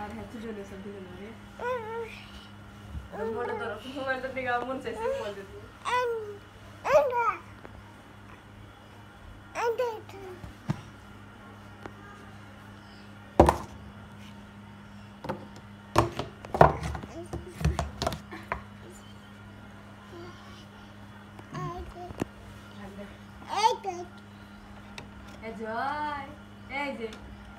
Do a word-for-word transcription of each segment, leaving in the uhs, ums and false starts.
I have to do something about it. I'm going to do it. I'm going to do it. I'm going to do it. Enjoy. Enjoy.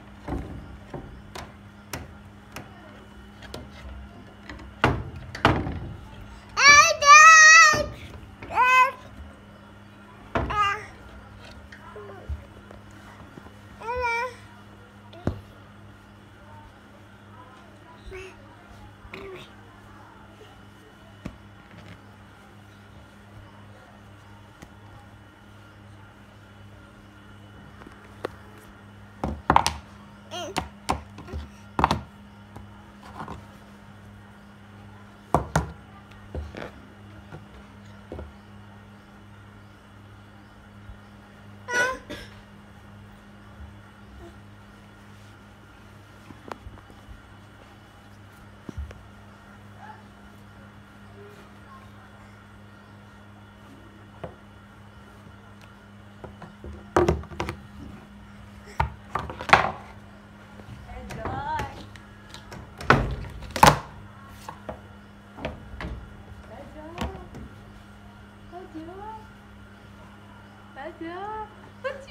Yeah, Putty.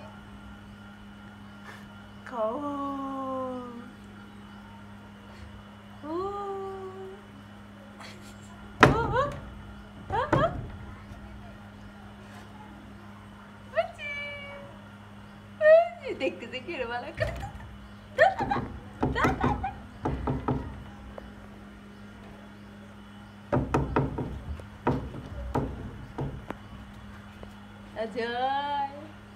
Cold. Oh. Oh. Oh. Oh. Putty. देख के देख रहा वाला कर. Ajoy.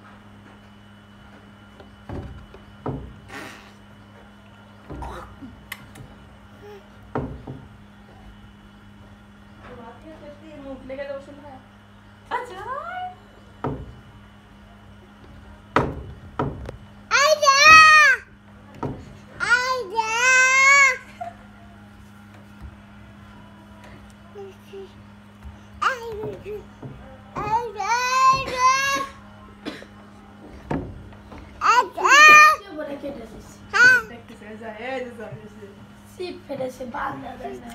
मूवने का lotion है. Ajay. Ajay. Ajay. Si per se banda banda.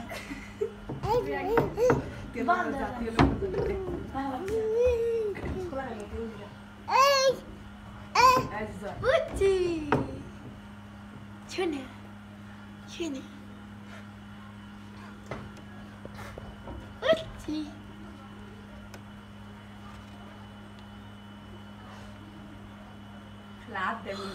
Putty. Şöyle. Şöyle. Putty. Clap them.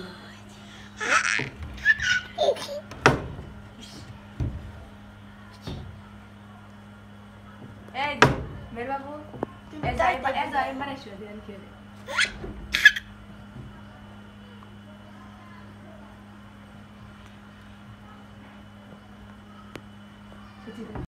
Eh, मेरे बाबू ऐसा ही ऐसा ही मैंने शो दिया खेले